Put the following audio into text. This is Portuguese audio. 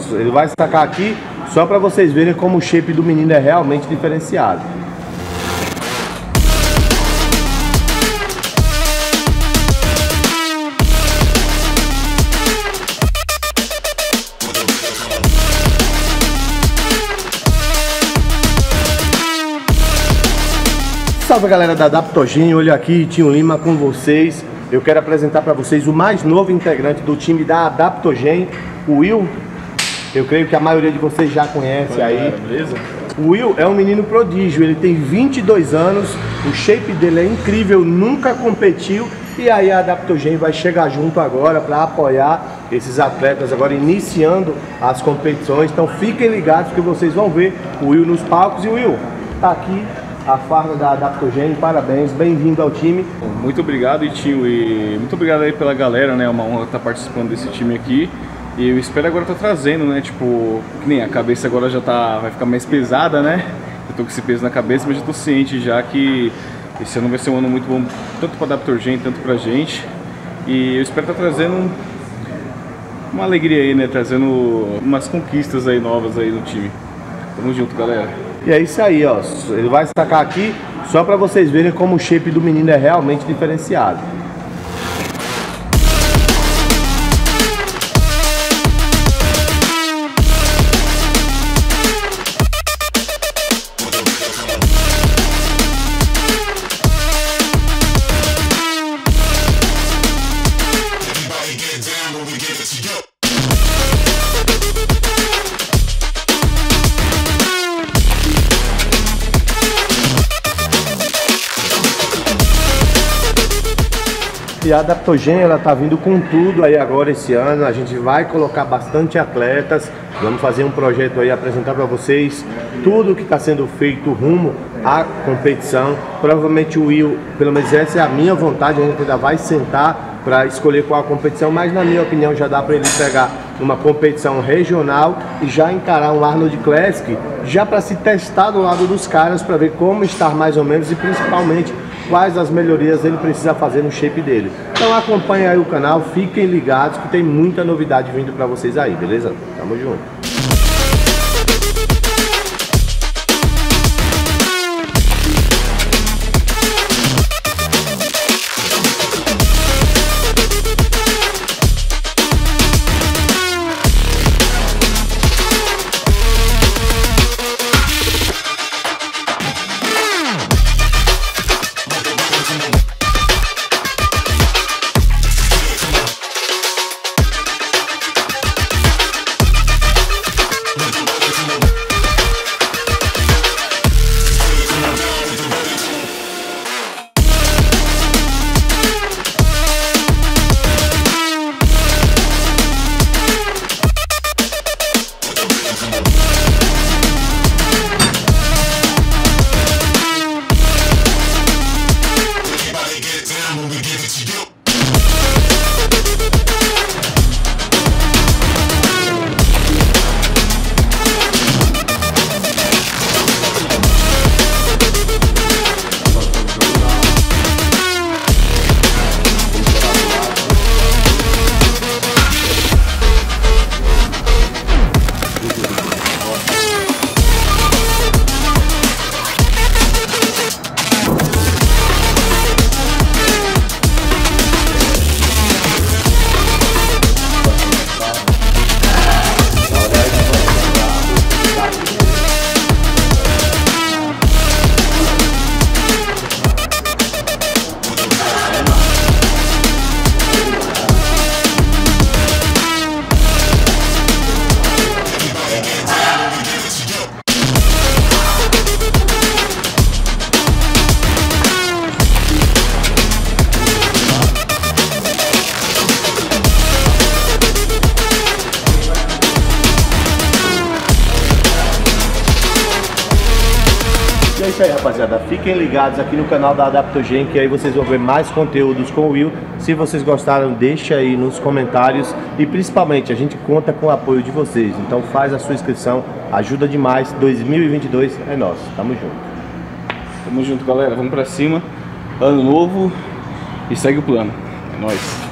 ele vai sacar aqui só para vocês verem como o shape do menino é realmente diferenciado. Salve galera da Adaptogen, olha aqui, Tinho Lima com vocês. Eu quero apresentar para vocês o mais novo integrante do time da Adaptogen, o Will. Eu creio que a maioria de vocês já conhece aí. Beleza? O Will é um menino prodígio, ele tem 22 anos, o shape dele é incrível, nunca competiu. E aí a Adaptogen vai chegar junto agora para apoiar esses atletas agora iniciando as competições. Então fiquem ligados que vocês vão ver o Will nos palcos. E o Will tá aqui a farda da Adaptogen, parabéns, bem-vindo ao time. Muito obrigado, Itinho, e muito obrigado aí pela galera, né? É uma honra estar participando desse time aqui. E eu espero agora estar trazendo, né? Tipo, que nem a cabeça agora já vai ficar mais pesada, né? Eu tô com esse peso na cabeça, mas já tô ciente já que esse ano vai ser um ano muito bom, tanto para a Adaptogen, tanto pra gente. E eu espero estar trazendo uma alegria aí, né? Trazendo umas conquistas aí novas aí no time. Tamo junto, galera. E é isso aí, ó. Ele vai sacar aqui só para vocês verem como o shape do menino é realmente diferenciado. E a Adaptogen, ela tá vindo com tudo aí agora esse ano. A gente vai colocar bastante atletas. Vamos fazer um projeto aí, apresentar para vocês tudo que está sendo feito rumo à competição. Provavelmente o Will, pelo menos essa é a minha vontade, a gente ainda vai sentar para escolher qual a competição, mas na minha opinião já dá para ele pegar uma competição regional e já encarar um Arnold Classic, já para se testar do lado dos caras, para ver como estar mais ou menos e principalmente quais as melhorias ele precisa fazer no shape dele. Então acompanhe aí o canal, fiquem ligados que tem muita novidade vindo para vocês aí, beleza? Tamo junto. é isso aí, rapaziada. Fiquem ligados aqui no canal da Adaptogen, que aí vocês vão ver mais conteúdos com o Will. Se vocês gostaram, deixa aí nos comentários. E principalmente, a gente conta com o apoio de vocês. Então faz a sua inscrição, ajuda demais. 2022 é nosso. Tamo junto. Tamo junto, galera. Vamos pra cima. Ano novo e segue o plano. É nóis.